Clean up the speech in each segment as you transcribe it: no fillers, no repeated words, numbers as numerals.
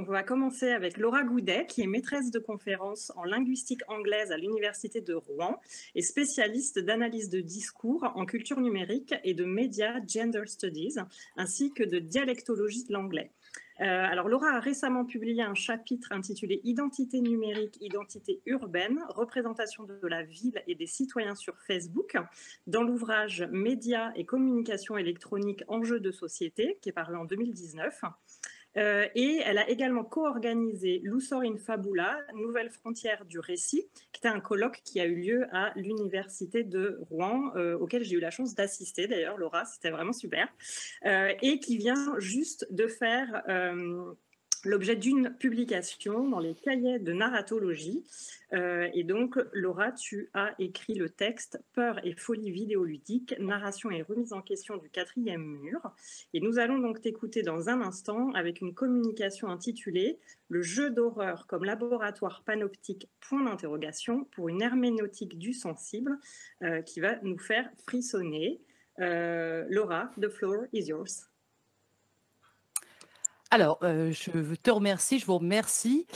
va commencer avec Laura Goudet, qui est maîtresse de conférences en linguistique anglaise à l'Université de Rouen et spécialiste d'analyse de discours en culture numérique et de médias gender studies, ainsi que de dialectologie de l'anglais. Alors Laura a récemment publié un chapitre intitulé Identité numérique, identité urbaine, représentation de la ville et des citoyens sur Facebook, dans l'ouvrage Médias et communication électronique, enjeux de société, qui est paru en 2019. Et elle a également co-organisé Lussor in Fabula, Nouvelles frontières du récit, qui était un colloque qui a eu lieu à l'Université de Rouen, auquel j'ai eu la chance d'assister d'ailleurs, Laura, c'était vraiment super, et qui vient juste de faire l'objet d'une publication dans les cahiers de narratologie. Et donc, Laura, tu as écrit le texte Peur et folie vidéoludique, narration et remise en question du quatrième mur. Et nous allons donc t'écouter dans un instant avec une communication intitulée Le jeu d'horreur comme laboratoire panoptique, point d'interrogation, pour une herméneutique du sensible qui va nous faire frissonner. Laura, the floor is yours. Alors, je te remercie, je vous remercie.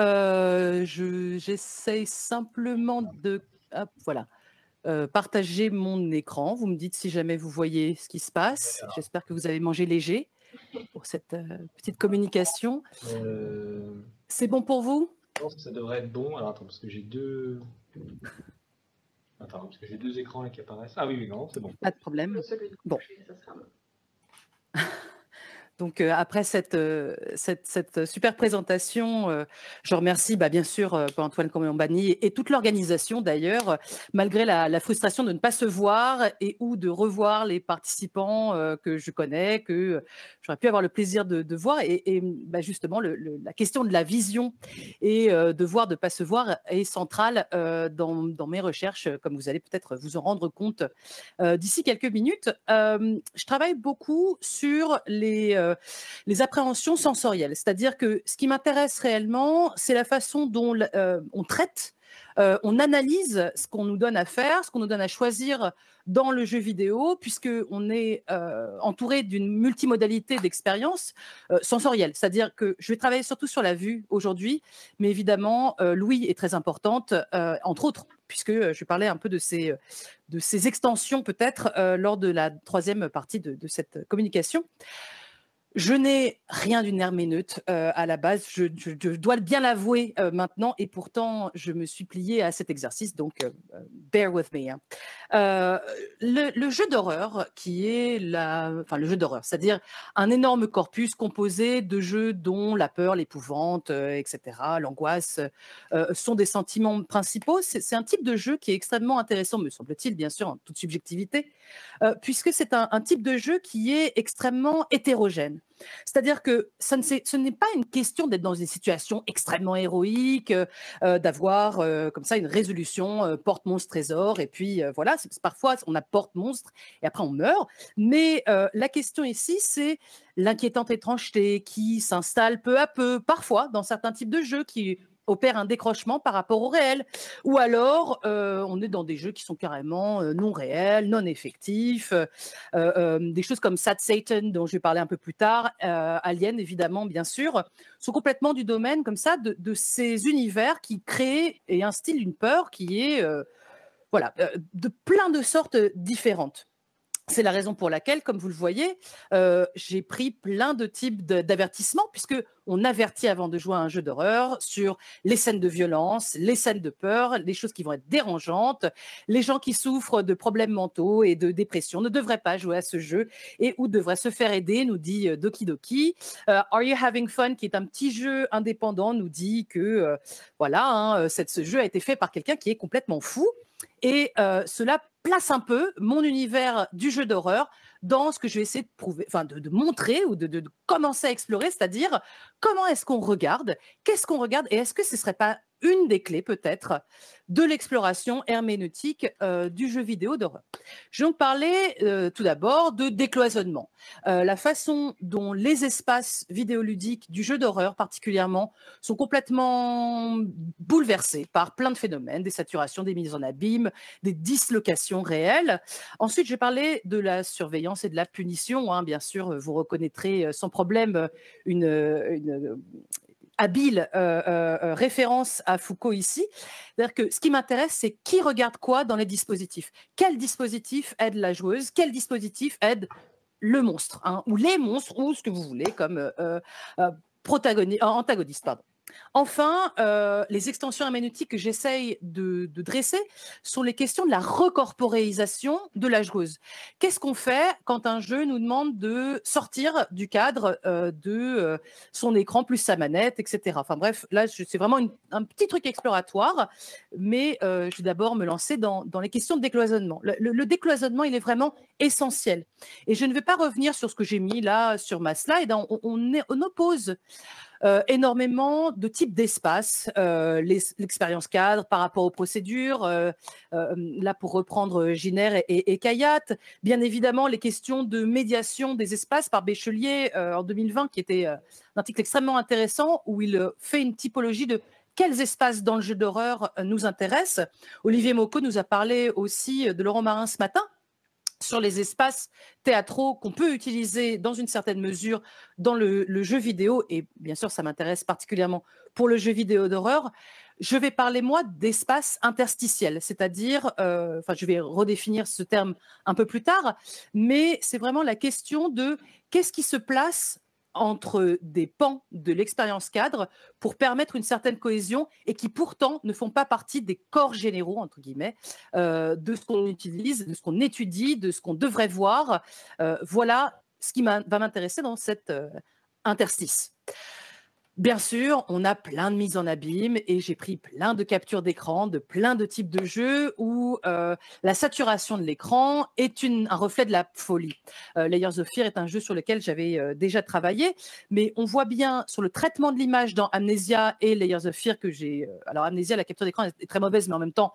J'essaie simplement de voilà, partager mon écran. Vous me dites si jamais vous voyez ce qui se passe. J'espère que vous avez mangé léger pour cette petite communication. C'est bon pour vous? Je pense que ça devrait être bon. Alors attends, parce que j'ai deux... Attends, parce que j'ai deux écrans là qui apparaissent. Ah oui, oui, non, c'est bon. Pas de problème. Bon. Donc, après cette super présentation, je remercie bien sûr Antoine Cambani et toute l'organisation d'ailleurs, malgré la frustration de ne pas se voir et ou de revoir les participants que je connais, que j'aurais pu avoir le plaisir de voir. Et justement, la question de la vision et devoir de ne pas se voir est centrale dans mes recherches, comme vous allez peut-être vous en rendre compte d'ici quelques minutes. Je travaille beaucoup sur les appréhensions sensorielles. C'est-à-dire que ce qui m'intéresse réellement, c'est la façon dont on traite, on analyse ce qu'on nous donne à faire, ce qu'on nous donne à choisir dans le jeu vidéo, puisqu'on est entouré d'une multimodalité d'expériences sensorielles. C'est-à-dire que je vais travailler surtout sur la vue aujourd'hui, mais évidemment, l'ouïe est très importante, entre autres, puisque je parlais un peu de ces extensions peut-être lors de la troisième partie de cette communication. Je n'ai rien d'une herméneute à la base, je dois bien l'avouer maintenant, et pourtant je me suis pliée à cet exercice, donc bear with me. Hein. Le jeu d'horreur qui est le jeu d'horreur, c'est-à-dire un énorme corpus composé de jeux dont la peur, l'épouvante, etc., l'angoisse sont des sentiments principaux. C'est un type de jeu qui est extrêmement intéressant, me semble-t-il, bien sûr, en toute subjectivité, puisque c'est un type de jeu qui est extrêmement hétérogène. C'est-à-dire que ce n'est pas une question d'être dans une situation extrêmement héroïque, d'avoir comme ça une résolution porte-monstre-trésor, et puis voilà, parfois on a porte-monstre et après on meurt. Mais la question ici, c'est l'inquiétante étrangeté qui s'installe peu à peu, parfois dans certains types de jeux qui opère un décrochement par rapport au réel. Ou alors, on est dans des jeux qui sont carrément non réels, non effectifs, des choses comme Sad Satan, dont je vais parler un peu plus tard, Alien, évidemment, bien sûr, sont complètement du domaine, comme ça, de ces univers qui créent et instillent une peur qui est, de plein de sortes différentes. C'est la raison pour laquelle, comme vous le voyez, j'ai pris plein de types d'avertissements, puisqu'on avertit avant de jouer à un jeu d'horreur sur les scènes de violence, les scènes de peur, les choses qui vont être dérangeantes. Les gens qui souffrent de problèmes mentaux et de dépression ne devraient pas jouer à ce jeu et ou devraient se faire aider, nous dit Doki Doki. Are You Having Fun, qui est un petit jeu indépendant, nous dit que ce jeu a été fait par quelqu'un qui est complètement fou. Et cela place un peu mon univers du jeu d'horreur dans ce que je vais essayer de prouver, de montrer ou de commencer à explorer, c'est-à-dire comment est-ce qu'on regarde, qu'est-ce qu'on regarde, et est-ce que ce ne serait pas une des clés peut-être de l'exploration herméneutique du jeu vidéo d'horreur. Je vais donc parler tout d'abord de décloisonnement. La façon dont les espaces vidéoludiques du jeu d'horreur particulièrement sont complètement bouleversés par plein de phénomènes, des saturations, des mises en abîme, des dislocations réelles. Ensuite, je vais parler de la surveillance et de la punition. Bien sûr, vous reconnaîtrez sans problème habile référence à Foucault ici. C'est-à-dire que ce qui m'intéresse, c'est qui regarde quoi dans les dispositifs. Quel dispositif aide la joueuse? Quel dispositif aide le monstre, hein, ou les monstres, ou ce que vous voulez comme antagoniste. Pardon. Enfin, les extensions herméneutiques que j'essaye de dresser sont les questions de la recorporéisation de la joueuse. Qu'est-ce qu'on fait quand un jeu nous demande de sortir du cadre de son écran plus sa manette, etc. Enfin bref, là, c'est vraiment un petit truc exploratoire, mais je vais d'abord me lancer dans les questions de décloisonnement. Le décloisonnement, il est vraiment essentiel. Et je ne vais pas revenir sur ce que j'ai mis là sur ma slide. On oppose énormément de types d'espaces, l'expérience cadre par rapport aux procédures, là pour reprendre Giner et Kayat, bien évidemment les questions de médiation des espaces par Béchelier en 2020, qui était un article extrêmement intéressant où il fait une typologie de quels espaces dans le jeu d'horreur nous intéressent. Olivier Mocco nous a parlé aussi de Laurent Marin ce matin, sur les espaces théâtraux qu'on peut utiliser dans une certaine mesure dans le jeu vidéo, et bien sûr ça m'intéresse particulièrement pour le jeu vidéo d'horreur. Je vais parler moi d'espace interstitiel, c'est-à-dire, je vais redéfinir ce terme un peu plus tard, mais c'est vraiment la question de qu'est-ce qui se place entre des pans de l'expérience cadre pour permettre une certaine cohésion et qui pourtant ne font pas partie des corps généraux, entre guillemets, de ce qu'on utilise, de ce qu'on étudie, de ce qu'on devrait voir. Voilà ce qui va m'intéresser dans cet interstice. Bien sûr, on a plein de mises en abîme et j'ai pris plein de captures d'écran de plein de types de jeux où la saturation de l'écran est un reflet de la folie. Layers of Fear est un jeu sur lequel j'avais déjà travaillé, mais on voit bien sur le traitement de l'image dans Amnesia et Layers of Fear que j'ai... alors Amnesia, la capture d'écran est très mauvaise, mais en même temps,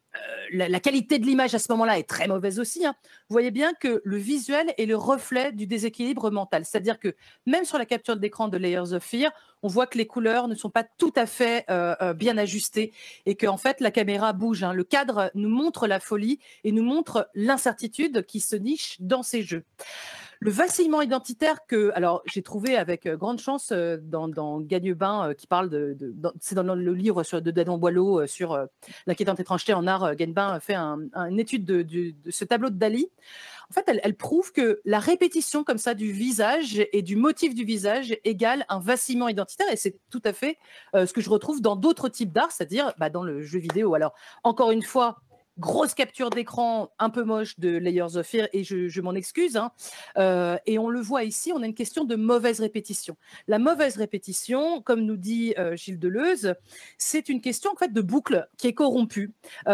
la qualité de l'image à ce moment-là est très mauvaise aussi. Hein. Vous voyez bien que le visuel est le reflet du déséquilibre mental. C'est-à-dire que même sur la capture d'écran de Layers of Fear, on voit que les couleurs ne sont pas tout à fait bien ajustées et qu'en fait, la caméra bouge. Hein. Le cadre nous montre la folie et nous montre l'incertitude qui se niche dans ces jeux. Le vacillement identitaire que, alors j'ai trouvé avec grande chance dans Gagnebain qui parle c'est dans le livre de Danon Boileau sur l'inquiétante étrangeté en art. Gagnebain fait une étude de ce tableau de Dali. En fait, elle prouve que la répétition comme ça du visage et du motif du visage égale un vacillement identitaire, et c'est tout à fait ce que je retrouve dans d'autres types d'art, c'est-à-dire dans le jeu vidéo. Alors encore une fois, grosse capture d'écran un peu moche de Layers of Fear, et je m'en excuse. Hein. Et on le voit ici, on a une question de mauvaise répétition. La mauvaise répétition, comme nous dit Gilles Deleuze, c'est une question en fait de boucle qui est corrompue.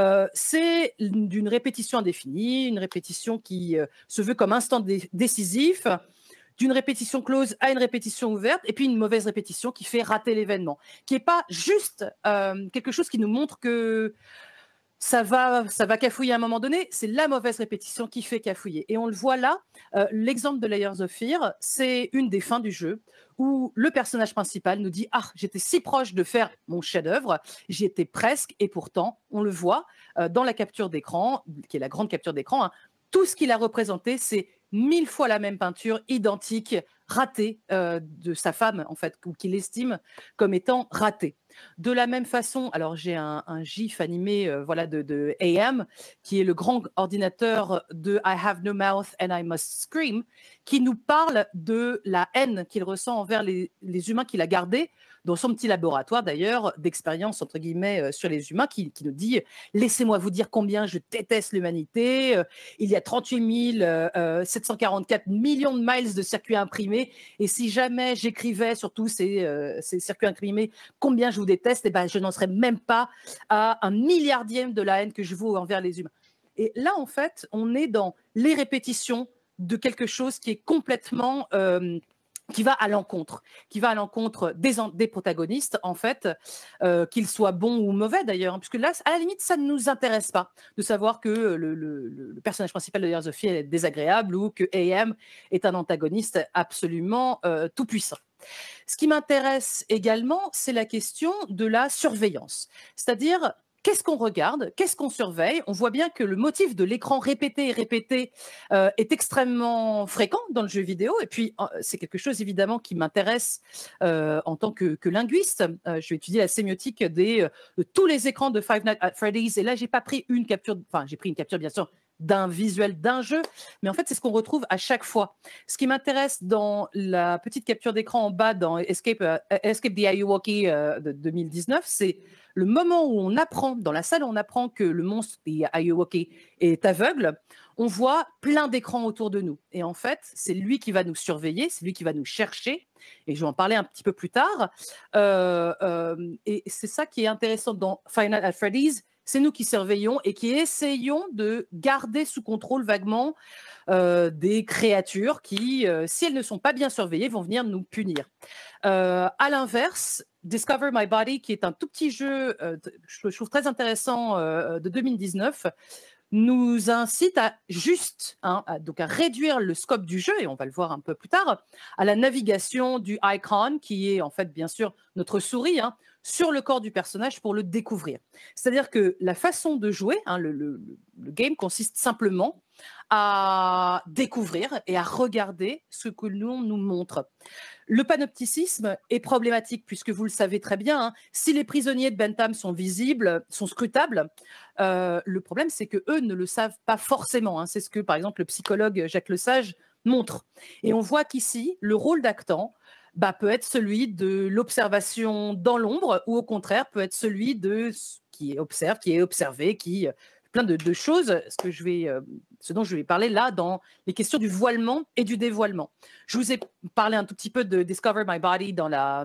C'est d'une répétition indéfinie, une répétition qui se veut comme instant décisif, d'une répétition close à une répétition ouverte, et puis une mauvaise répétition qui fait rater l'événement, qui n'est pas juste quelque chose qui nous montre que ça va cafouiller à un moment donné, c'est la mauvaise répétition qui fait cafouiller. Et on le voit là, l'exemple de Layers of Fear, c'est une des fins du jeu où le personnage principal nous dit « Ah, j'étais si proche de faire mon chef-d'œuvre, j'y étais presque », et pourtant, on le voit dans la capture d'écran, qui est la grande capture d'écran, hein, tout ce qu'il a représenté, c'est 1000 fois la même peinture, identique, ratée de sa femme, en fait, ou qu'il estime comme étant ratée. De la même façon, alors j'ai un gif animé de AM, qui est le grand ordinateur de I have no mouth and I must scream, qui nous parle de la haine qu'il ressent envers les humains qu'il a gardés, dans son petit laboratoire d'ailleurs d'expérience entre guillemets sur les humains, qui nous dit « Laissez-moi vous dire combien je déteste l'humanité, il y a 38 744 millions de miles de circuits imprimés, et si jamais j'écrivais sur tous ces circuits imprimés combien je vous déteste, eh ben, je n'en serais même pas à 1 milliardième de la haine que je vaux envers les humains. » Et là, en fait, on est dans les répétitions de quelque chose qui est complètement... qui va à l'encontre des protagonistes, en fait, qu'ils soient bons ou mauvais d'ailleurs, hein, puisque là, à la limite, ça ne nous intéresse pas de savoir que le personnage principal de Layers of Fear est désagréable ou que AM est un antagoniste absolument tout-puissant. Ce qui m'intéresse également, c'est la question de la surveillance, c'est-à-dire Qu'est-ce qu'on regarde? Qu'est-ce qu'on surveille? On voit bien que le motif de l'écran répété et répété est extrêmement fréquent dans le jeu vidéo. Et puis, c'est quelque chose évidemment qui m'intéresse en tant que linguiste. Je vais étudier la sémiotique de tous les écrans de Five Nights at Freddy's. Et là, j'ai pas pris une capture, enfin, j'ai pris une capture bien sûr d'un visuel d'un jeu, mais en fait, c'est ce qu'on retrouve à chaque fois. Ce qui m'intéresse dans la petite capture d'écran en bas dans Escape the Ayuwoki de 2019, c'est le moment où on apprend, dans la salle, on apprend que le monstre the Ayuwoki est aveugle, on voit plein d'écrans autour de nous. Et en fait, c'est lui qui va nous surveiller, c'est lui qui va nous chercher, et je vais en parler un petit peu plus tard. Et c'est ça qui est intéressant dans Five Nights at Freddy's, c'est nous qui surveillons et qui essayons de garder sous contrôle vaguement des créatures qui, si elles ne sont pas bien surveillées, vont venir nous punir. À l'inverse, Discover My Body, qui est un tout petit jeu, je trouve très intéressant, de 2019, nous incite à juste, donc à réduire le scope du jeu, et on va le voir un peu plus tard, à la navigation du icon, qui est en fait bien sûr notre souris, sur le corps du personnage pour le découvrir. C'est-à-dire que la façon de jouer, le game consiste simplement à découvrir et à regarder ce que l'on nous montre. Le panopticisme est problématique puisque vous le savez très bien, si les prisonniers de Bentham sont visibles, sont scrutables, le problème c'est que eux ne le savent pas forcément. C'est ce que par exemple le psychologue Jacques Lesage montre. Et on voit qu'ici, le rôle d'actant peut être celui de l'observation dans l'ombre ou au contraire peut être celui de qui observe, qui est observé, qui plein de choses, ce dont je vais parler là dans les questions du voilement et du dévoilement. Je vous ai parlé un tout petit peu de Discover My Body dans la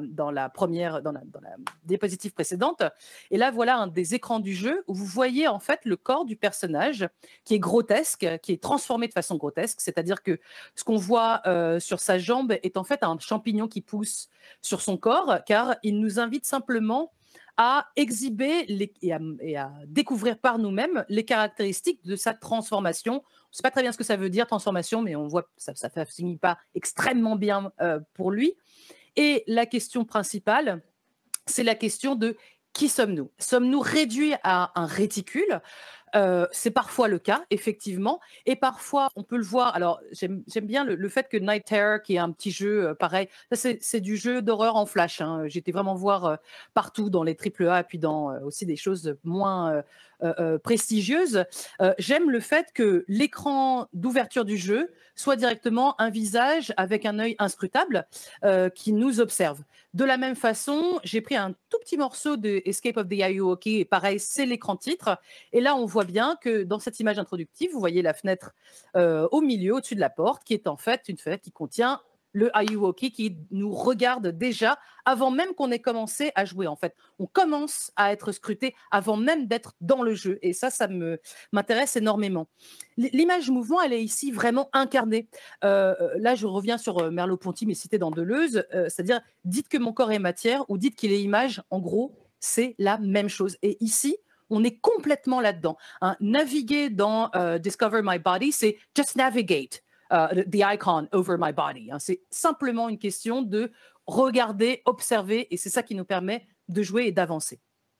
diapositive précédente. Et là, voilà un des écrans du jeu où vous voyez en fait le corps du personnage qui est grotesque, qui est transformé de façon grotesque. C'est-à-dire que ce qu'on voit sur sa jambe est en fait un champignon qui pousse sur son corps, car il nous invite simplement à exhiber et à découvrir par nous-mêmes les caractéristiques de sa transformation. On ne sait pas très bien ce que ça veut dire, transformation, mais on voit que ça ne signifie pas extrêmement bien pour lui. Et la question principale, c'est la question de qui sommes-nous? Sommes-nous réduits à un réticule? C'est parfois le cas, effectivement. Et parfois, on peut le voir. Alors, j'aime bien le fait que Night Terror, qui est un petit jeu pareil, c'est du jeu d'horreur en flash. J'étais vraiment voir partout dans les AAA et puis dans aussi des choses moins prestigieuses. J'aime le fait que l'écran d'ouverture du jeu soit directement un visage avec un œil inscrutable qui nous observe. De la même façon, j'ai pris un tout petit morceau de Escape of the Ayuwoki, et pareil, c'est l'écran titre. Et là, on voit bien que dans cette image introductive, vous voyez la fenêtre au milieu, au-dessus de la porte, qui est en fait une fenêtre qui contient le Ayuwoki qui nous regarde déjà avant même qu'on ait commencé à jouer. En fait, on commence à être scruté avant même d'être dans le jeu. Et ça m'intéresse énormément. L'image mouvement, elle est ici vraiment incarnée. Là, je reviens sur Merleau-Ponty, mais cité dans Deleuze, c'est-à-dire dites que mon corps est matière ou dites qu'il est image. En gros, c'est la même chose. Et ici, on est complètement là-dedans. Naviguer dans Discover My Body, c'est just navigate. The icon over my body. C'est simplement une question de regarder, observer, et c'est ça qui nous permet de jouer et d'avancer.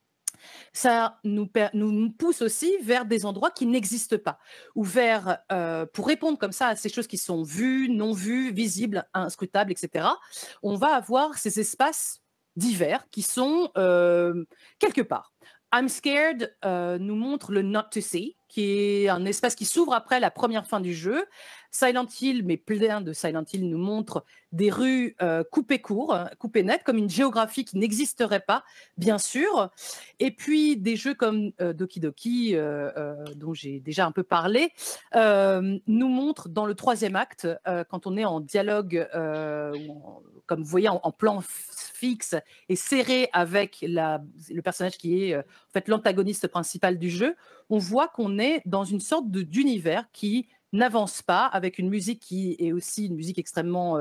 Ça nous pousse aussi vers des endroits qui n'existent pas, ou vers, pour répondre comme ça à ces choses qui sont vues, non vues, visibles, inscrutables, etc., on va avoir ces espaces divers qui sont quelque part. I'm Scared nous montre le Not to See, qui est un espace qui s'ouvre après la première fin du jeu. Silent Hill, mais plein de Silent Hill, nous montre des rues coupées court, coupées net, comme une géographie qui n'existerait pas, bien sûr. Et puis des jeux comme Doki Doki, dont j'ai déjà un peu parlé, nous montrent dans le troisième acte, quand on est en dialogue, comme vous voyez, en plan fixe et serré avec le personnage qui est en fait l'antagoniste principal du jeu, on voit qu'on est dans une sorte d'univers qui n'avance pas, avec une musique qui est aussi une musique extrêmement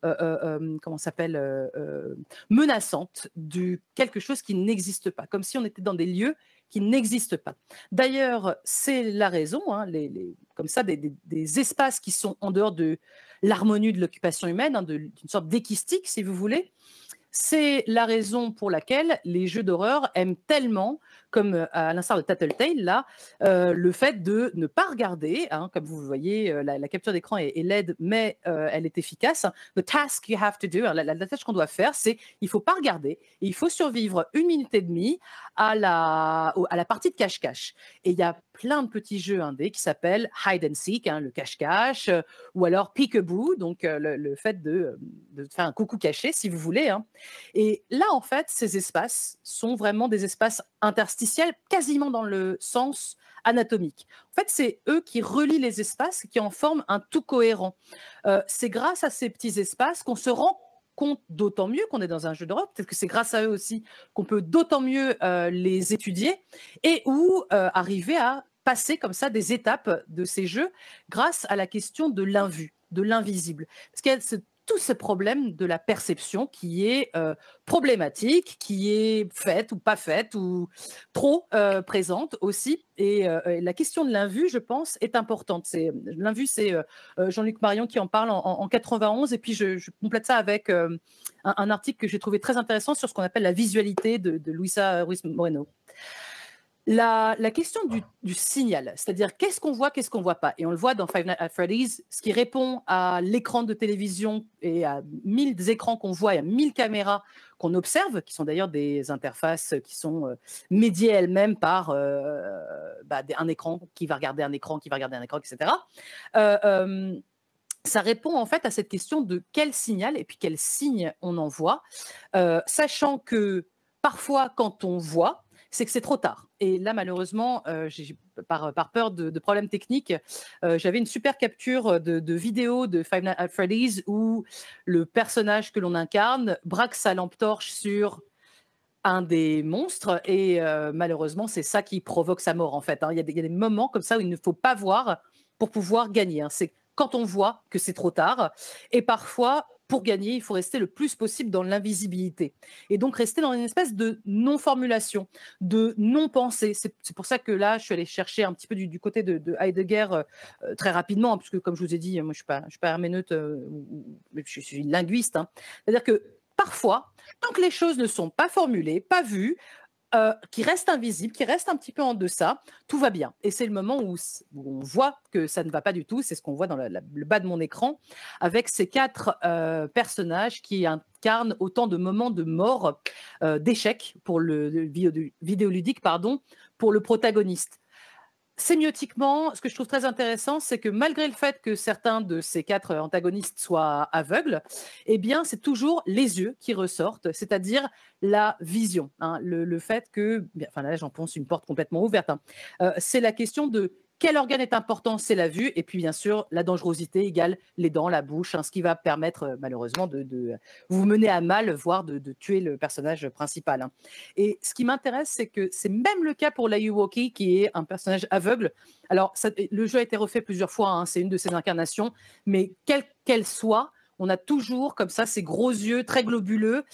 menaçante, de quelque chose qui n'existe pas, comme si on était dans des lieux qui n'existent pas. D'ailleurs, c'est la raison, comme ça, des espaces qui sont en dehors de l'harmonie de l'occupation humaine, d'une sorte d'équistique, si vous voulez. C'est la raison pour laquelle les jeux d'horreur aiment tellement comme à l'instar de Tattletale, là, le fait de ne pas regarder, hein, comme vous le voyez, la capture d'écran est laide, mais elle est efficace. The task you have to do, la tâche qu'on doit faire, c'est il ne faut pas regarder, et il faut survivre 1 minute et demie à la partie de cache-cache. Et il y a plein de petits jeux indés qui s'appellent hide and seek, hein, le cache-cache, ou alors peekaboo, donc le fait de faire un coucou caché, si vous voulez, hein. Et là, en fait, ces espaces sont vraiment des espaces interstitiels, quasiment dans le sens anatomique. En fait, c'est eux qui relient les espaces, qui en forment un tout cohérent. C'est grâce à ces petits espaces qu'on se rend compte d'autant mieux qu'on est dans un jeu d'horreur, peut-être que c'est grâce à eux aussi qu'on peut d'autant mieux les étudier et ou arriver à passer comme ça des étapes de ces jeux grâce à la question de l'invu, de l'invisible. Parce qu'il y a tout ce problème de la perception qui est problématique, qui est faite ou pas faite, ou trop présente aussi. Et la question de l'invu, je pense, est importante. L'invu, c'est Jean-Luc Marion qui en parle en 91, et puis je complète ça avec un article que j'ai trouvé très intéressant sur ce qu'on appelle la visualité de Luisa Ruiz Moreno. La question du signal, c'est-à-dire qu'est-ce qu'on voit, qu'est-ce qu'on ne voit pas. Et on le voit dans Five Nights at Freddy's, ce qui répond à l'écran de télévision et à 1000 écrans qu'on voit et à 1000 caméras qu'on observe, qui sont d'ailleurs des interfaces qui sont médiées elles-mêmes par un écran qui va regarder un écran, qui va regarder un écran, etc. Ça répond en fait à cette question de quel signal et puis quel signe on envoie, sachant que parfois quand on voit, c'est que c'est trop tard. Et là, malheureusement, par peur de problèmes techniques, j'avais une super capture de vidéo de Five Nights at Freddy's où le personnage que l'on incarne braque sa lampe torche sur un des monstres et malheureusement, c'est ça qui provoque sa mort en fait, hein. Il y a des moments comme ça où il ne faut pas voir pour pouvoir gagner, hein. C'est quand on voit que c'est trop tard et parfois, pour gagner, il faut rester le plus possible dans l'invisibilité et donc rester dans une espèce de non-formulation, de non-pensée. C'est pour ça que là, je suis allée chercher un petit peu du côté de Heidegger très rapidement, hein, puisque comme je vous ai dit, moi je ne suis pas herméneute, je suis linguiste, hein. C'est-à-dire que parfois, tant que les choses ne sont pas formulées, pas vues, qui restent invisibles, qui restent un petit peu en deçà, tout va bien. Et c'est le moment où on voit que ça ne va pas du tout. C'est ce qu'on voit dans le bas de mon écran, avec ces 4 personnages qui incarnent autant de moments de mort, d'échec pour le vidéoludique, pardon, pour le protagoniste. Sémiotiquement, ce que je trouve très intéressant, c'est que malgré le fait que certains de ces 4 antagonistes soient aveugles, eh bien, c'est toujours les yeux qui ressortent, c'est-à-dire la vision, hein, le fait que, enfin là, j'enfonce une porte complètement ouverte, hein. C'est la question de quel organe est important, c'est la vue, et puis bien sûr, la dangerosité égale les dents, la bouche, hein, ce qui va permettre malheureusement de vous mener à mal, voire de tuer le personnage principal, hein. Et ce qui m'intéresse, c'est que c'est même le cas pour Layuwoki, qui est un personnage aveugle. Alors, le jeu a été refait plusieurs fois, hein, c'est une de ses incarnations, mais quelle qu'elle soit, on a toujours comme ça ces gros yeux très globuleux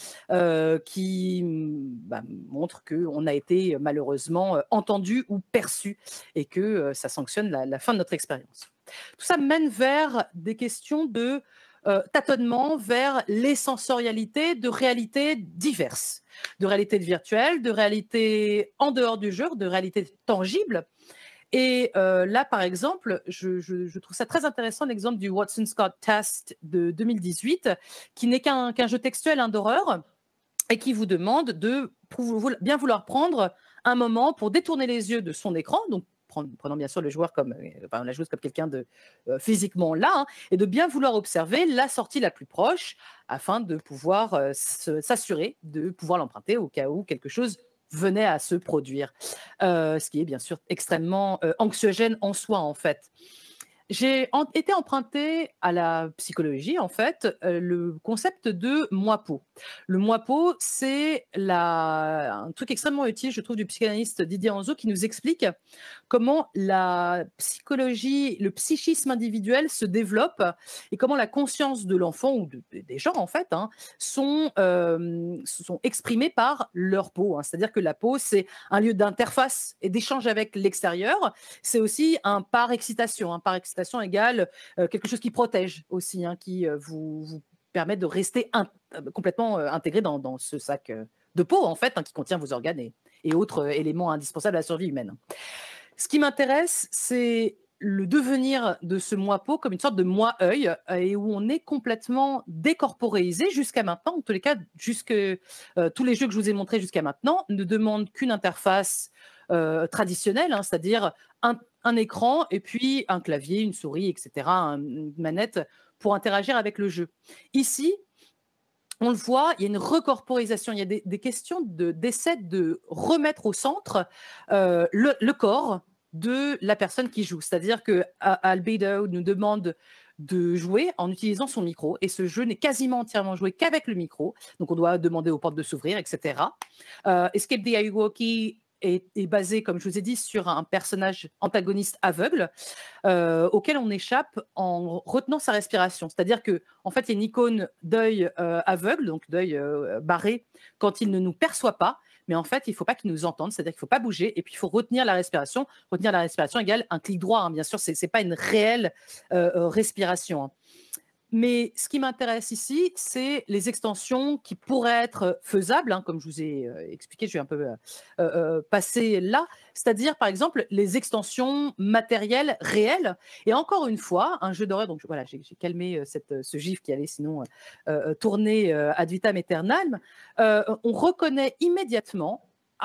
qui montrent qu'on a été malheureusement entendu ou perçu et que ça sanctionne la fin de notre expérience. Tout ça mène vers des questions de tâtonnement vers les sensorialités de réalités diverses, de réalité virtuelle, de réalité en dehors du jeu, de réalité tangible. Et là, par exemple, je trouve ça très intéressant, l'exemple du Watson Scott Test de 2018, qui n'est qu'un jeu textuel, d'horreur, et qui vous demande de bien vouloir prendre un moment pour détourner les yeux de son écran, donc prenant bien sûr le joueur la joueuse comme quelqu'un de physiquement là, hein, et de bien vouloir observer la sortie la plus proche afin de pouvoir s'assurer de pouvoir l'emprunter au cas où quelque chose venait à se produire, ce qui est bien sûr extrêmement anxiogène en soi en fait. J'ai été emprunté à la psychologie, en fait, le concept de moi-peau. Le moi-peau, c'est un truc extrêmement utile, je trouve, du psychanalyste Didier Anzo, qui nous explique comment la psychologie, le psychisme individuel se développe et comment la conscience de l'enfant ou des gens, en fait, hein, sont exprimés par leur peau, hein. C'est-à-dire que la peau, c'est un lieu d'interface et d'échange avec l'extérieur. C'est aussi un par excitation. Par excitation égale quelque chose qui protège aussi, hein, qui vous permet de rester complètement intégré dans ce sac de peau, en fait, qui contient vos organes et autres éléments indispensables à la survie humaine. Ce qui m'intéresse, c'est le devenir de ce moi-peau comme une sorte de moi-œil et où on est complètement décorporéisé jusqu'à maintenant. En tous les cas, tous les jeux que je vous ai montrés jusqu'à maintenant ne demandent qu'une interface traditionnelle, c'est-à-dire un écran et puis un clavier, une souris, etc., une manette pour interagir avec le jeu. Ici, on le voit, il y a une recorporisation, il y a des questions d'essai de remettre au centre le corps de la personne qui joue. C'est-à-dire que Albedo nous demande de jouer en utilisant son micro et ce jeu n'est quasiment entièrement joué qu'avec le micro. Donc on doit demander aux portes de s'ouvrir, etc. Escape the Ayuwoki est basé, comme je vous ai dit, sur un personnage antagoniste aveugle auquel on échappe en retenant sa respiration. C'est-à-dire que, en fait, il y a une icône d'œil aveugle, donc d'œil barré, quand il ne nous perçoit pas. Mais en fait, il ne faut pas qu'il nous entende, c'est-à-dire qu'il ne faut pas bouger, et puis il faut retenir la respiration. Retenir la respiration égale un clic droit, bien sûr, ce n'est pas une réelle respiration. Mais ce qui m'intéresse ici, c'est les extensions qui pourraient être faisables, comme je vous ai expliqué, je vais un peu passer là, c'est-à-dire par exemple les extensions matérielles réelles. Et encore une fois, un jeu d'horreur, donc voilà, j'ai calmé ce gif qui allait sinon tourner ad vitam aeternam, on reconnaît immédiatement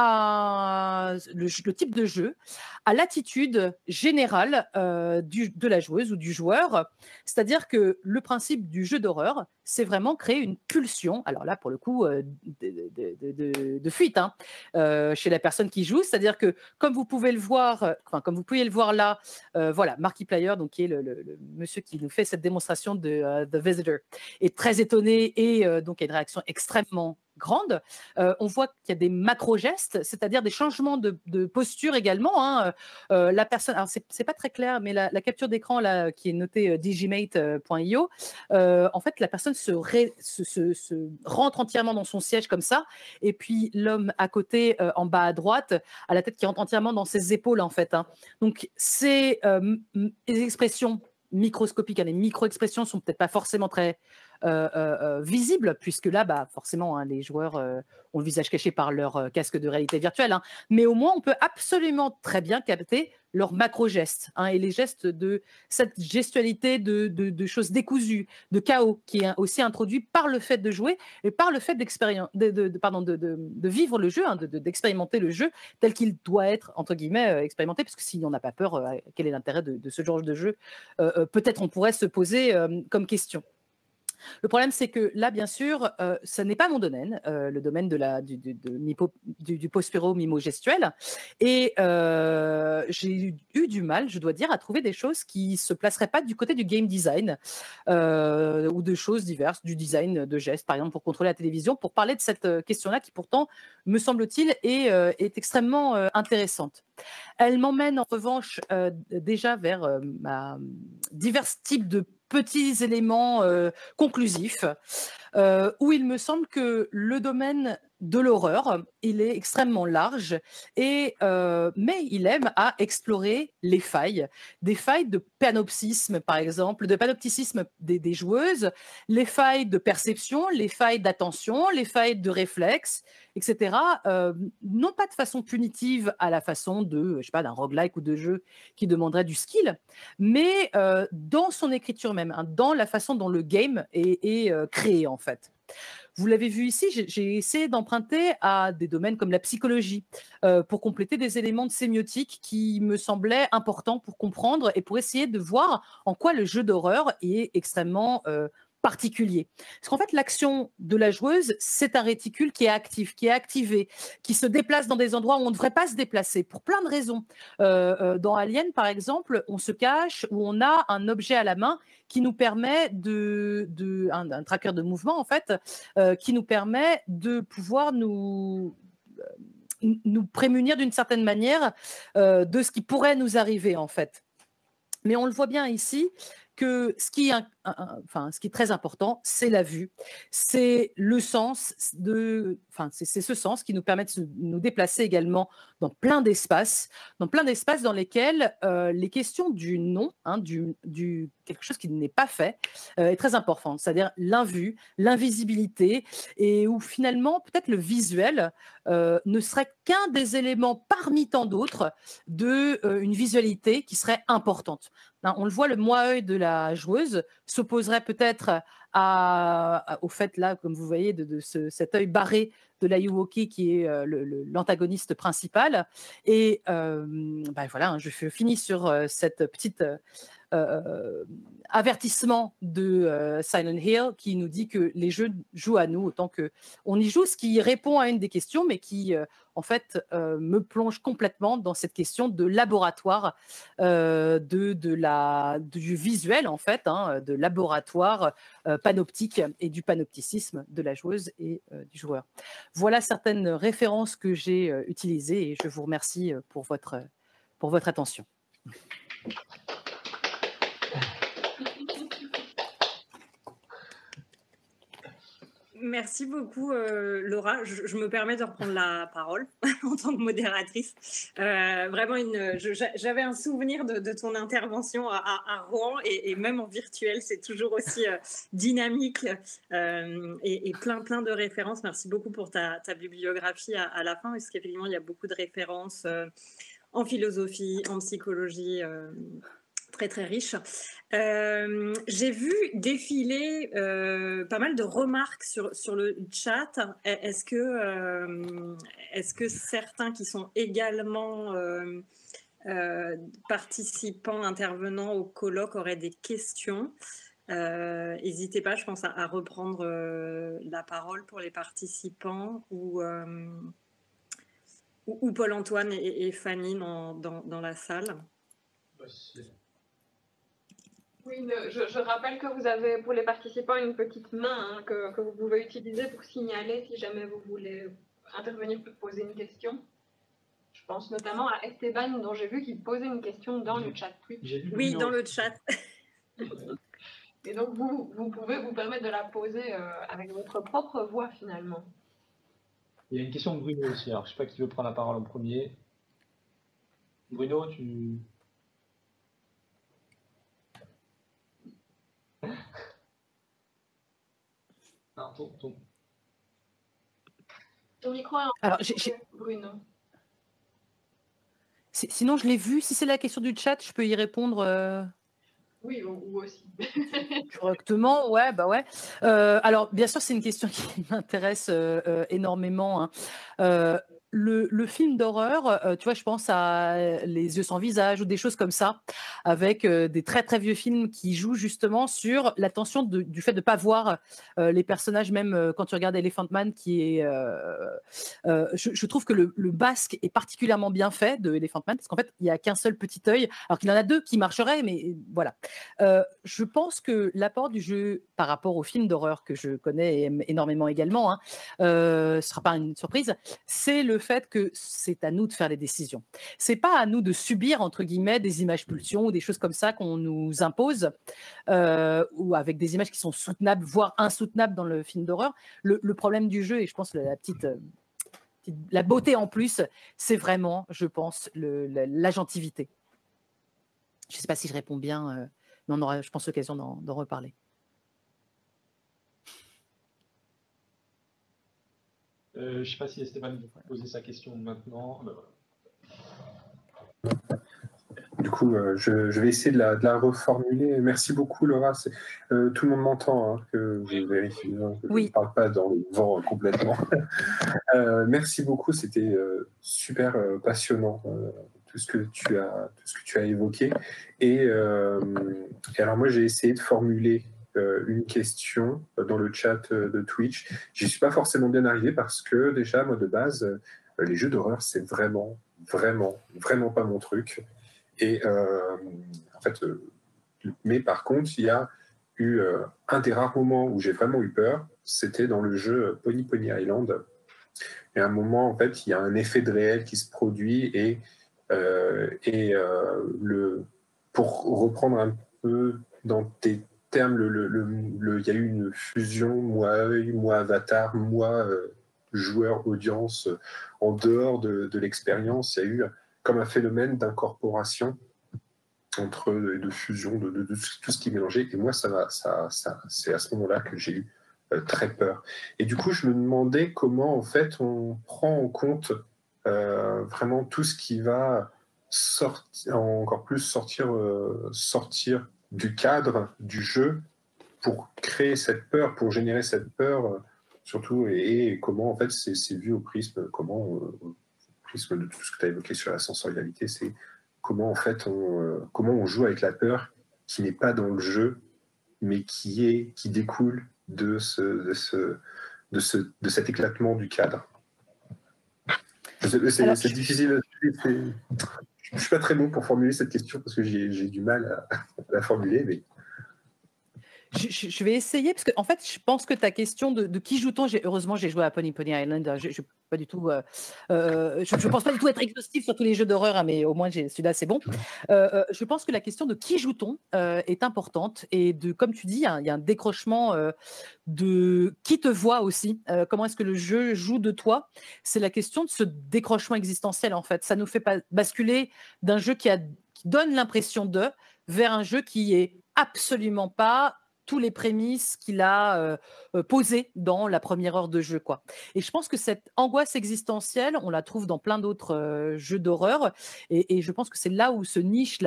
le type de jeu, à l'attitude générale de la joueuse ou du joueur. C'est-à-dire que le principe du jeu d'horreur, c'est vraiment créer une pulsion, alors là pour le coup de fuite chez la personne qui joue. C'est-à-dire que comme vous pouvez le voir, comme vous pouvez le voir là, voilà, Markiplier, donc qui est le monsieur qui nous fait cette démonstration de The Visitor, est très étonné et donc il y a une réaction extrêmement grande. On voit qu'il y a des macro-gestes, c'est-à-dire des changements de posture également. La personne, alors c'est pas très clair, mais la capture d'écran là qui est notée digimate.io, en fait la personne se rentre entièrement dans son siège comme ça, et puis l'homme à côté, en bas à droite, a la tête qui rentre entièrement dans ses épaules en fait. Donc c'est les expressions microscopiques, les micro-expressions sont peut-être pas forcément très visibles, puisque là, forcément, les joueurs ont le visage caché par leur casque de réalité virtuelle, mais au moins, on peut absolument très bien capter leurs macro-gestes et les gestes de cette gestualité de choses décousues, de chaos, qui est aussi introduit par le fait de jouer et par le fait de vivre le jeu, d'expérimenter le jeu tel qu'il doit être, entre guillemets, expérimenté, parce que si on n'a pas peur, quel est l'intérêt de ce genre de jeu? Peut-être on pourrait se poser comme question. Le problème, c'est que là, bien sûr, ce n'est pas mon domaine, le domaine du post-pyro-mimo-gestuel. Et j'ai eu du mal, je dois dire, à trouver des choses qui ne se placeraient pas du côté du game design ou de choses diverses, du design de gestes, par exemple, pour contrôler la télévision, pour parler de cette question-là qui, pourtant, me semble-t-il, est extrêmement intéressante. Elle m'emmène, en revanche, déjà vers divers types de petits éléments conclusifs, où il me semble que le domaine de l'horreur, il est extrêmement large, mais il aime à explorer les failles, des failles de panoptisme, par exemple, de panopticisme des joueuses, les failles de perception, les failles d'attention, les failles de réflexe, etc. Non pas de façon punitive à la façon de, je sais pas, d'un roguelike ou de jeu qui demanderait du skill, mais dans son écriture même, dans la façon dont le game est créé en fait. Vous l'avez vu ici, j'ai essayé d'emprunter à des domaines comme la psychologie pour compléter des éléments de sémiotique qui me semblaient importants pour comprendre et pour essayer de voir en quoi le jeu d'horreur est extrêmement particulier. Parce qu'en fait, l'action de la joueuse, c'est un réticule qui est actif, qui est activé, qui se déplace dans des endroits où on ne devrait pas se déplacer, pour plein de raisons. Dans Alien, par exemple, on se cache ou on a un objet à la main qui nous permet un tracker de mouvement, en fait, qui nous permet de pouvoir nous prémunir d'une certaine manière de ce qui pourrait nous arriver, en fait. Mais on le voit bien ici, que ce qui est très important, c'est la vue, c'est le sens c'est ce sens qui nous permet de nous déplacer également dans plein d'espaces, dans lesquels les questions du non, quelque chose qui n'est pas fait, est très important, c'est-à-dire l'invue, l'invisibilité, et où finalement peut-être le visuel ne serait qu'un des éléments parmi tant d'autres d'une visualité qui serait importante. On le voit, le moi-œil de la joueuse s'opposerait peut-être au fait, là, comme vous voyez, de cet œil barré de la Yuwoki qui est l'antagoniste principal. Et voilà, je finis sur cette petite avertissement de Silent Hill qui nous dit que les jeux jouent à nous autant qu'on y joue, ce qui répond à une des questions, mais qui en fait me plonge complètement dans cette question de laboratoire du visuel, en fait, de laboratoire panoptique et du panopticisme de la joueuse et du joueur. Voilà certaines références que j'ai utilisées et je vous remercie pour votre attention. Merci beaucoup, Laura. Je me permets de reprendre la parole en tant que modératrice. Vraiment, j'avais un souvenir de ton intervention à Rouen et même en virtuel, c'est toujours aussi dynamique et plein de références. Merci beaucoup pour ta bibliographie à la fin, parce qu'effectivement, il y a beaucoup de références en philosophie, en psychologie. Très riche. J'ai vu défiler pas mal de remarques sur le chat. Est-ce que certains qui sont également participants, intervenants au colloque auraient des questions? N'hésitez pas, je pense, à reprendre la parole pour les participants ou Paul-Antoine et Fanny dans la salle. Oui, je rappelle que vous avez pour les participants une petite main que vous pouvez utiliser pour signaler si jamais vous voulez intervenir pour poser une question. Je pense notamment à Esteban, dont j'ai vu qu'il posait une question dans le chat Twitch. Oui, dans le chat. Et donc, vous pouvez vous permettre de la poser avec votre propre voix, finalement. Il y a une question de Bruno aussi. Alors, je ne sais pas qui veut prendre la parole en premier. Bruno, tu... Non, ton micro est en Alors, Bruno. Sinon, je l'ai vu. Si c'est la question du chat, je peux y répondre. Oui, ou aussi. Correctement, ouais, bah ouais. Alors, bien sûr, c'est une question qui m'intéresse énormément. Le film d'horreur, tu vois, je pense à Les yeux sans visage ou des choses comme ça, avec des très vieux films qui jouent justement sur la tension du fait de ne pas voir les personnages, même quand tu regardes Elephant Man, qui est... je trouve que le basque est particulièrement bien fait de Elephant Man, parce qu'en fait, il n'y a qu'un seul petit œil, alors qu'il y en a deux qui marcheraient, mais voilà. Je pense que l'apport du jeu par rapport au film d'horreur que je connais et aime énormément également, ce ne sera pas une surprise, c'est le fait que c'est à nous de faire les décisions. C'est pas à nous de subir, entre guillemets, des images pulsions ou des choses comme ça qu'on nous impose, ou avec des images qui sont soutenables, voire insoutenables dans le film d'horreur. Le problème du jeu, et je pense la beauté en plus, c'est vraiment, je pense, l'agentivité. Je ne sais pas si je réponds bien, mais on aura, je pense, l'occasion d'en reparler. Je ne sais pas si Esteban veut poser sa question maintenant. Du coup, je vais essayer de la reformuler. Merci beaucoup, Laura. Tout le monde m'entend, que je vérifie que je ne parle pas dans le vent complètement. Merci beaucoup, c'était super passionnant, tout ce que tu as évoqué. Et alors moi, j'ai essayé de formuler une question dans le chat de Twitch. J'y suis pas forcément bien arrivé parce que déjà, moi de base, les jeux d'horreur, c'est vraiment pas mon truc. Et en fait, mais par contre, il y a eu un des rares moments où j'ai vraiment eu peur, c'était dans le jeu Pony Pony Island. Et à un moment, en fait, il y a un effet de réel qui se produit pour reprendre un peu dans tes termes, il y a eu une fusion moi œil, moi avatar, moi joueur audience en dehors de l'expérience. Il y a eu comme un phénomène d'incorporation de fusion, de tout ce qui est mélangé. Et moi, c'est à ce moment-là que j'ai eu très peur. Et du coup, je me demandais comment, en fait, on prend en compte vraiment tout ce qui va encore plus sortir du cadre du jeu pour créer cette peur, pour générer cette peur, surtout, et comment, en fait, c'est vu au prisme, au prisme de tout ce que tu as évoqué sur la sensorialité, c'est comment, en fait, comment on joue avec la peur qui n'est pas dans le jeu, mais qui découle de cet éclatement du cadre. C'est difficile. Je ne suis pas très bon pour formuler cette question parce que j'ai du mal à la formuler, mais... Je vais essayer, parce que en fait, je pense que ta question de qui joue-t-on, heureusement, j'ai joué à Pony Island, je pas du tout, je pense pas du tout être exhaustif sur tous les jeux d'horreur, hein, mais au moins celui-là, c'est bon. Je pense que la question de qui joue-t-on est importante, et comme tu dis, il y a un décrochement de qui te voit aussi, comment est-ce que le jeu joue de toi. C'est la question de ce décrochement existentiel, en fait. Ça nous fait basculer d'un jeu qui donne l'impression vers un jeu qui est absolument pas tous les prémices qu'il a posées dans la première heure de jeu, quoi. Et je pense que cette angoisse existentielle, on la trouve dans plein d'autres jeux d'horreur, et je pense que c'est là où se niche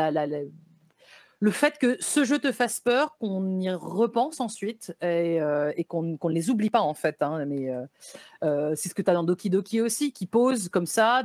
le fait que ce jeu te fasse peur, qu'on y repense ensuite, et qu'on ne les oublie pas, en fait, hein, mais c'est ce que tu as dans Doki Doki aussi, qui pose comme ça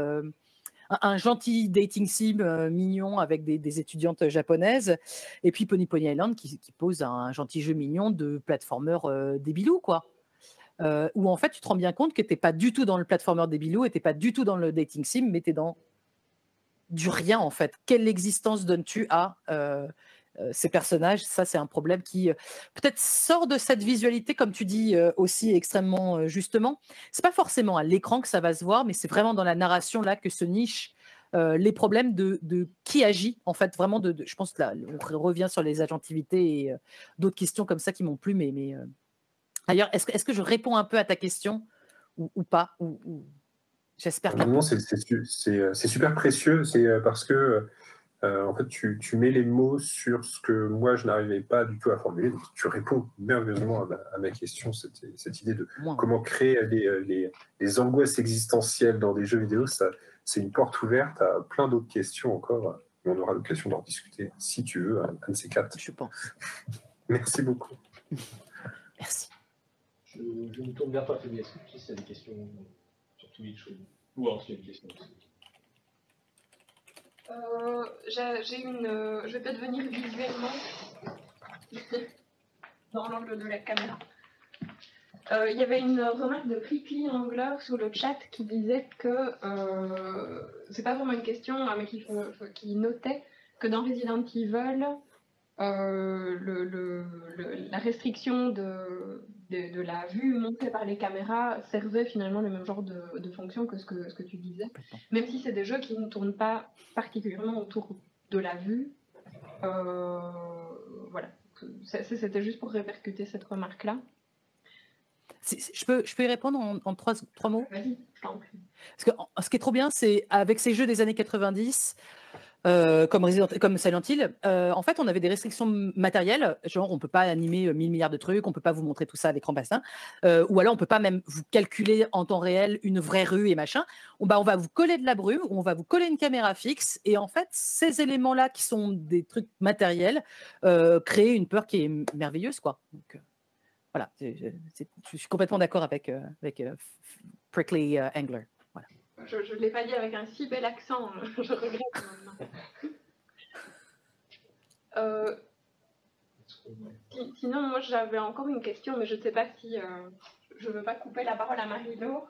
un gentil dating sim mignon avec des étudiantes japonaises, et puis Pony Island qui pose un gentil jeu mignon de platformer débilou, quoi. Où en fait tu te rends bien compte que tu n'es pas du tout dans le platformer débilou et tu n'es pas du tout dans le dating sim, mais tu es dans du rien, en fait. Quelle existence donnes-tu à ces personnages? Ça, c'est un problème qui peut-être sort de cette visualité, comme tu dis aussi extrêmement justement. C'est pas forcément à l'écran que ça va se voir, mais c'est vraiment dans la narration là que se nichent les problèmes de qui agit, en fait, vraiment. Je pense que là, on revient sur les agentivités et d'autres questions comme ça qui m'ont plu, mais d'ailleurs, est-ce que je réponds un peu à ta question ou pas, j'espère que non, c'est super précieux, c'est parce que en fait, tu mets les mots sur ce que moi, je n'arrivais pas du tout à formuler. Donc, tu réponds merveilleusement à ma question, cette idée de comment créer les angoisses existentielles dans des jeux vidéo. C'est une porte ouverte à plein d'autres questions encore. On aura l'occasion d'en discuter, si tu veux, un de ces quatre. Je pense. Merci beaucoup. Merci. Je me tourne vers toi, Fabien. Est-ce que tu as des questions sur Twitch ou alors s'il y a des questions aussi? Je vais peut-être venir visuellement dans l'angle de la caméra. Il y avait une remarque de Prickly Angler sur le chat qui disait que c'est pas vraiment une question, hein, mais qui notait que dans Resident Evil, la restriction de la vue montée par les caméras servait finalement le même genre de fonction que ce que tu disais. Même si c'est des jeux qui ne tournent pas particulièrement autour de la vue. Voilà. C'était juste pour répercuter cette remarque-là. Je peux y répondre en trois mots? Vas-y, je t'en prie. Parce que ce qui est trop bien, c'est avec ces jeux des années 90, comme Silent Hill, en fait, on avait des restrictions matérielles, genre on ne peut pas animer 1000 milliards de trucs, on ne peut pas vous montrer tout ça à l'écran bassin, ou alors on ne peut pas même vous calculer en temps réel une vraie rue et machin. On va vous coller de la brume, on va vous coller une caméra fixe, et en fait, ces éléments-là qui sont des trucs matériels créent une peur qui est merveilleuse, quoi. Donc, voilà, je suis complètement d'accord avec Prickly Angler. Voilà. Je ne l'ai pas dit avec un si bel accent, je regrette maintenant. Sinon, moi j'avais encore une question, mais je ne sais pas si je ne veux pas couper la parole à Marie-Laure.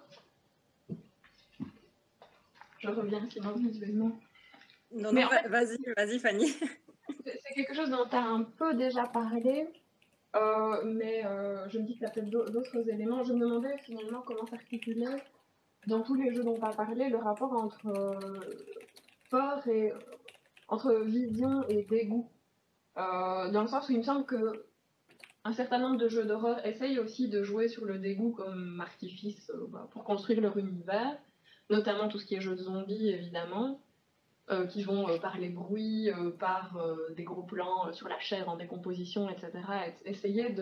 Je reviens sinon visuellement. Non, mais vas-y Fanny. C'est quelque chose dont tu as un peu déjà parlé. Mais je me dis qu'il y a peut-être d'autres éléments. Je me demandais finalement comment s'articulait dans tous les jeux dont on a parlé le rapport entre peur et entre vision et dégoût. dans le sens où il me semble que un certain nombre de jeux d'horreur essayent aussi de jouer sur le dégoût comme artifice pour construire leur univers, notamment tout ce qui est jeux de zombies, évidemment, qui vont par les bruits, par des gros plans sur la chair en décomposition, etc., essayer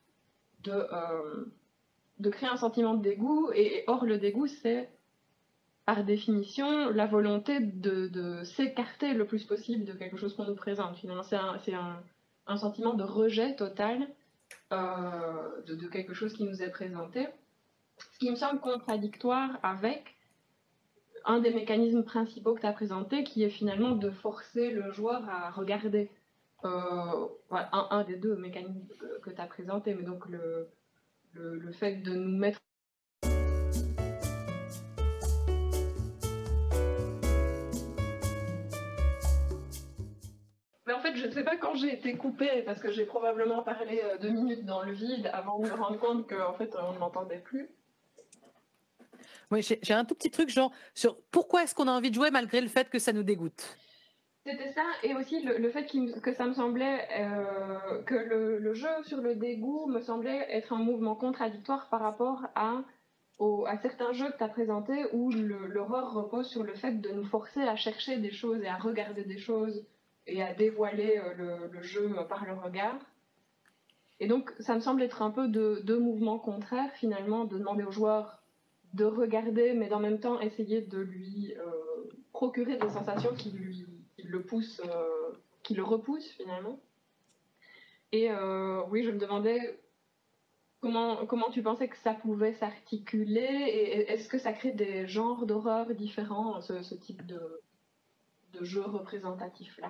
de créer un sentiment de dégoût. Et or, le dégoût, c'est par définition la volonté de s'écarter le plus possible de quelque chose qu'on nous présente. Finalement, c'est un sentiment de rejet total de quelque chose qui nous est présenté, ce qui me semble contradictoire avec un des mécanismes principaux que tu as présenté, qui est finalement de forcer le joueur à regarder. Voilà, un des deux mécanismes que tu as présenté, mais donc le fait de nous mettre Mais en fait, je ne sais pas quand j'ai été coupée, parce que j'ai probablement parlé 2 minutes dans le vide avant de me rendre compte qu'en fait, on ne m'entendait plus. Oui, j'ai un tout petit truc genre sur pourquoi est-ce qu'on a envie de jouer malgré le fait que ça nous dégoûte. C'était ça, et aussi le fait que ça me semblait que le jeu sur le dégoût me semblait être un mouvement contradictoire par rapport à certains jeux que tu as présentés où l'horreur repose sur le fait de nous forcer à chercher des choses et à regarder des choses et à dévoiler le jeu par le regard. Et donc, ça me semble être un peu deux mouvements contraires, finalement, de demander au joueur de regarder, mais d'en même temps essayer de lui procurer des sensations qui le poussent, qui le repoussent, finalement. Et oui, je me demandais comment tu pensais que ça pouvait s'articuler, et est-ce que ça crée des genres d'horreur différents, ce type de jeu représentatif-là?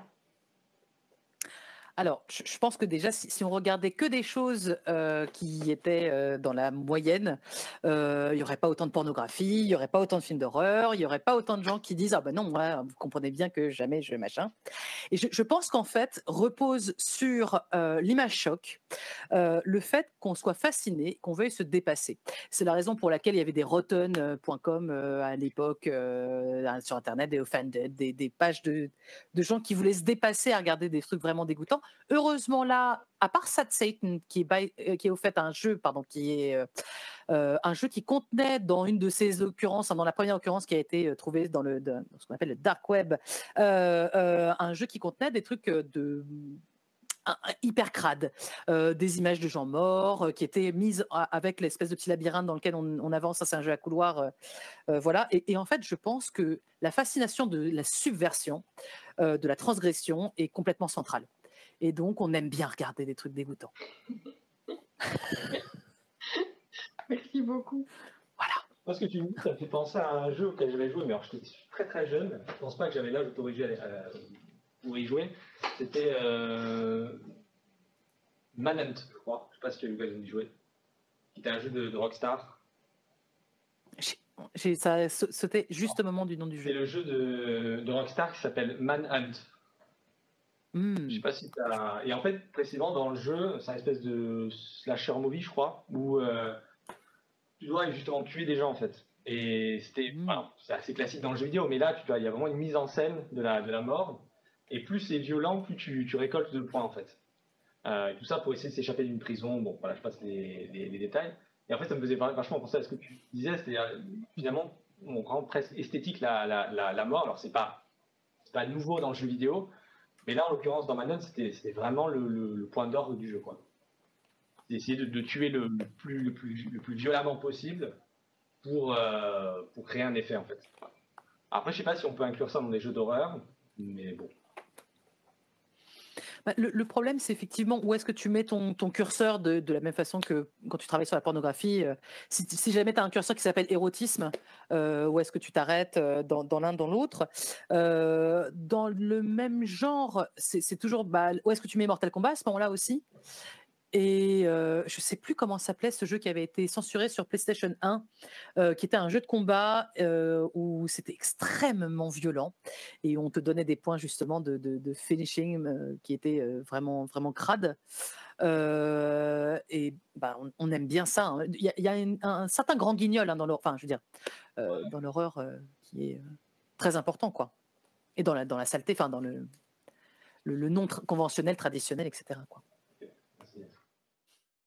Alors, je pense que déjà, si on regardait que des choses qui étaient dans la moyenne, il n'y aurait pas autant de pornographie, il n'y aurait pas autant de films d'horreur, il n'y aurait pas autant de gens qui disent « Ah ben non, ouais, vous comprenez bien que jamais je machin ». Et je pense qu'en fait, repose sur l'image choc, le fait qu'on soit fasciné, qu'on veuille se dépasser. C'est la raison pour laquelle il y avait des rotten.com à l'époque sur Internet, des offended, des pages de gens qui voulaient se dépasser à regarder des trucs vraiment dégoûtants. Heureusement là, à part Sad Satan, qui est au fait un jeu, qui est un jeu qui contenait dans une de ces occurrences, dans la première occurrence qui a été trouvée dans ce qu'on appelle le dark web, un jeu qui contenait des trucs hyper crade, des images de gens morts qui étaient mises avec l'espèce de petit labyrinthe dans lequel on avance. Ça, c'est un jeu à couloir, voilà. Et en fait, je pense que la fascination de la subversion, de la transgression est complètement centrale. Et donc, on aime bien regarder des trucs dégoûtants. Merci beaucoup. Voilà. Moi, ce que tu me dis, ça me fait penser à un jeu auquel j'avais joué, mais alors j'étais très très jeune. Je pense pas que j'avais l'âge autorisé pour y jouer. C'était Manhunt, je crois. Je sais pas si tu as eu l'occasion d'y jouer. Qui était un jeu de Rockstar. Ça a sauté juste au moment du nom du jeu. C'est le jeu de Rockstar qui s'appelle Manhunt. Je sais pas si tu as... Et en fait, précisément dans le jeu, c'est une espèce de slasher movie, je crois, où tu dois justement tuer des gens en fait. Et c'est assez classique dans le jeu vidéo, mais là, il y a vraiment une mise en scène de la mort. Et plus c'est violent, plus tu récoltes de points en fait. Et tout ça pour essayer de s'échapper d'une prison. Bon, voilà, je passe les détails. Et en fait, ça me faisait vachement penser à ce que tu disais, c'est-à-dire finalement, on rend presque esthétique la mort. Alors c'est pas nouveau dans le jeu vidéo, mais là, en l'occurrence, dans Manhunt, c'était vraiment le point d'orgue du jeu, quoi. D'essayer de tuer le plus violemment possible pour créer un effet, en fait. Après, je sais pas si on peut inclure ça dans des jeux d'horreur, mais bon. Le problème, c'est effectivement où est-ce que tu mets ton curseur de la même façon que quand tu travailles sur la pornographie. Si jamais tu as un curseur qui s'appelle érotisme, où est-ce que tu t'arrêtes dans l'un, dans l'autre. Dans le même genre, c'est toujours où est-ce que tu mets Mortal Kombat à ce moment-là aussi. Et je ne sais plus comment s'appelait ce jeu qui avait été censuré sur PlayStation 1, qui était un jeu de combat où c'était extrêmement violent et on te donnait des points justement de finishing qui étaient vraiment, vraiment crades. Et on aime bien ça. Hein. Il y a un certain grand guignol dans l'horreur qui est très important, quoi. Et dans la saleté, dans le... le non conventionnel, traditionnel, etc., quoi.